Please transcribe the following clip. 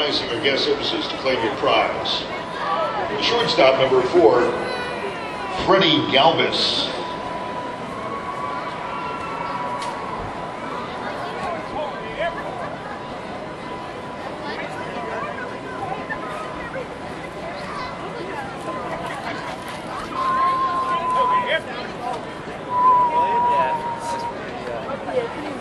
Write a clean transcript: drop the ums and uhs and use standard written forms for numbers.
utilizing your guest services to claim your prize. Shortstop number 4, Freddie Galvis. Yeah.